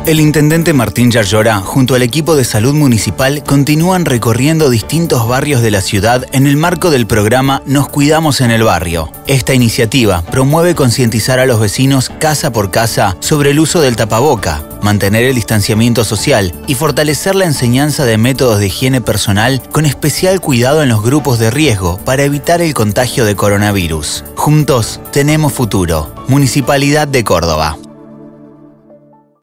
El intendente Martín Yarlora, junto al equipo de salud municipal, continúan recorriendo distintos barrios de la ciudad en el marco del programa Nos Cuidamos en el Barrio. Esta iniciativa promueve concientizar a los vecinos casa por casa sobre el uso del tapaboca, mantener el distanciamiento social y fortalecer la enseñanza de métodos de higiene personal con especial cuidado en los grupos de riesgo para evitar el contagio de coronavirus. Juntos tenemos futuro. Municipalidad de Córdoba.